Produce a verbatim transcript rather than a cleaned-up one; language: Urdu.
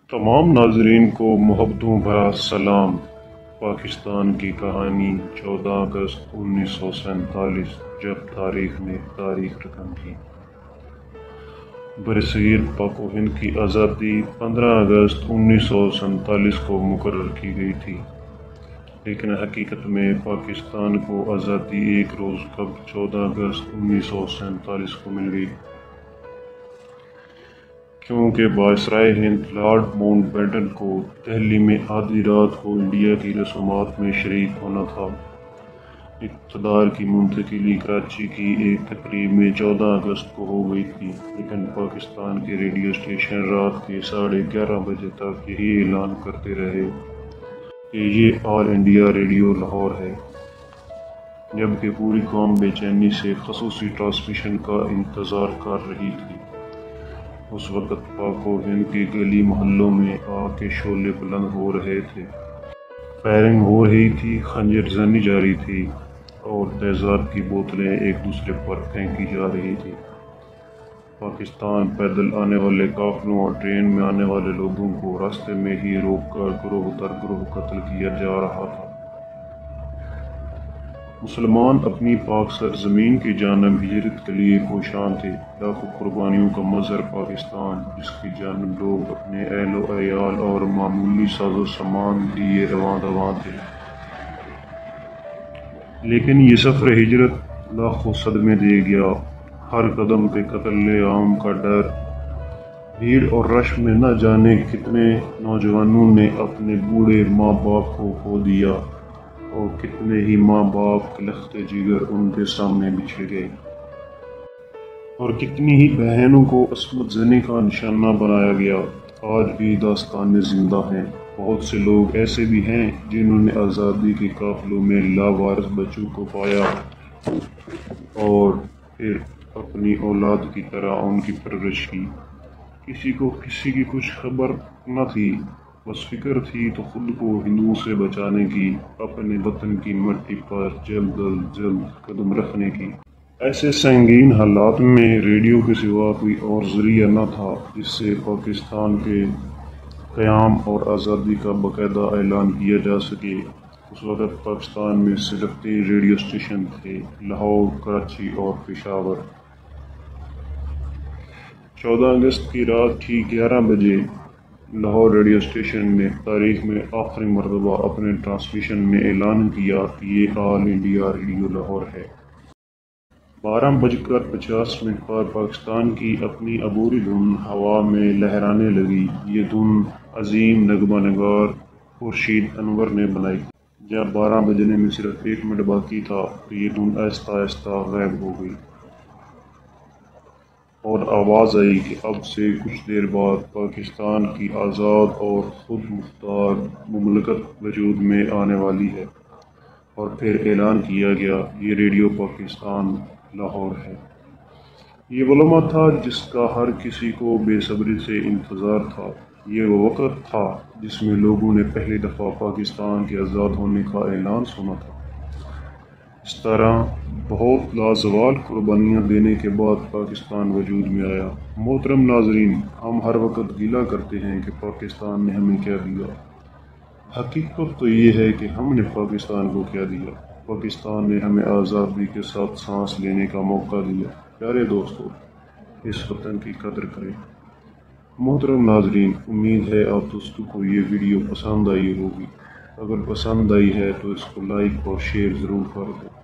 تمام ناظرین کو محبتوں بھرا سلام۔ پاکستان کی کہانی چودہ اگست انیس سو سینتالیس، جب تاریخ نے تاریخ رقم کی۔ برصغیر پاک و ہند کی آزادی پندرہ اگست انیس سو سینتالیس کو مقرر کی گئی تھی، لیکن حقیقت میں پاکستان کو آزادی ایک روز قبل چودہ اگست انیس سو سینتالیس کو مل گئی، کیونکہ وائسرائے ہند لارڈ ماؤنٹ بیٹن کو دہلی میں آدھی رات کو انڈیا کی رسومات میں شریک ہونا تھا۔ اقتدار کی منتقلی کراچی کی ایک تقریب میں چودہ اگست کو ہو گئی تھی، لیکن پاکستان کے ریڈیو اسٹیشن رات کے ساڑھے گیارہ بجے تک یہی اعلان کرتے رہے کہ یہ آل انڈیا ریڈیو لاہور ہے، جبکہ پوری قوم بے چینی سے خصوصی ٹرانسمیشن کا انتظار کر رہی تھی۔ اس وقت پاک و ہند کے گلی محلوں میں آگ کے شعلے بلند ہو رہے تھے، فائرنگ ہو رہی تھی، خنجر زنی جاری تھی اور تیزاب کی بوتلیں ایک دوسرے پر پھینکی جا رہی تھی۔ پاکستان پیدل آنے والے قافلوں اور ٹرین میں آنے والے لوگوں کو راستے میں ہی روک کر گروہ در گروہ قتل کیا جا رہا تھا۔ مسلمان اپنی پاک سرزمین کی جانب ہجرت کے لیے کوشاں تھے، لاکھوں قربانیوں کا مظہر پاکستان، جس کی جانب لوگ اپنے اہل و عیال اور معمولی ساز و سامان لیے رواں رواں تھے۔ لیکن یہ سفر ہجرت لاکھوں صدمے دے گیا۔ ہر قدم پہ قتل عام کا ڈر، بھیڑ اور رش میں نہ جانے کتنے نوجوانوں نے اپنے بوڑھے ماں باپ کو کھو دیا، اور کتنے ہی ماں باپ کے لختے جگر ان کے سامنے بچھڑ گئے، اور کتنی ہی بہنوں کو عصمت زنی کا نشانہ بنایا گیا۔ آج بھی داستانیں زندہ ہیں۔ بہت سے لوگ ایسے بھی ہیں جنہوں نے آزادی کے قافلوں میں لاوارث بچوں کو پایا اور پھر اپنی اولاد کی طرح ان کی پرورش کی۔ کسی کو کسی کی کچھ خبر نہ تھی، بس فکر تھی تو خود کو ہندوؤں سے بچانے کی، اپنے وطن کی مٹی پر جلد از جلد قدم رکھنے کی۔ ایسے سنگین حالات میں ریڈیو کے سوا کوئی اور ذریعہ نہ تھا جس سے پاکستان کے قیام اور آزادی کا باقاعدہ اعلان کیا جا سکے۔ اس وقت پاکستان میں صرف تین ریڈیو اسٹیشن تھے: لاہور، کراچی اور پشاور۔ چودہ اگست کی رات ٹھیک گیارہ بجے لاہور ریڈیو اسٹیشن نے تاریخ میں آخری مرتبہ اپنے ٹرانسمیشن میں اعلان کیا کہ یہ آل انڈیا ریڈیو لاہور ہے۔ بارہ بج کر پچاس منٹ پر پاکستان کی اپنی عبوری دھن ہوا میں لہرانے لگی۔ یہ دھن عظیم نغمہ نگار خورشید انور نے بنائی۔ جب بارہ بجنے میں صرف ایک منٹ باقی تھا تو یہ دھن آہستہ آہستہ غائب ہو گئی، اور آواز آئی کہ اب سے کچھ دیر بعد پاکستان کی آزاد اور خود مختار مملکت وجود میں آنے والی ہے، اور پھر اعلان کیا گیا یہ ریڈیو پاکستان لاہور ہے۔ یہ وہ لمحہ تھا جس کا ہر کسی کو بے صبری سے انتظار تھا۔ یہ وہ وقت تھا جس میں لوگوں نے پہلی دفعہ پاکستان کے آزاد ہونے کا اعلان سنا تھا۔ اس طرح بہت لازوال قربانیاں دینے کے بعد پاکستان وجود میں آیا۔ محترم ناظرین، ہم ہر وقت گلہ کرتے ہیں کہ پاکستان نے ہمیں کیا دیا۔ حقیقت تو یہ ہے کہ ہم نے پاکستان کو کیا دیا۔ پاکستان نے ہمیں آزادی کے ساتھ سانس لینے کا موقع دیا۔ پیارے دوستو، اس وطن کی قدر کریں۔ محترم ناظرین، امید ہے آپ دوستوں کو یہ ویڈیو پسند آئی ہوگی۔ اگر پسند آئی ہے تو اس کو لائک اور شیئر ضرور کر دیں۔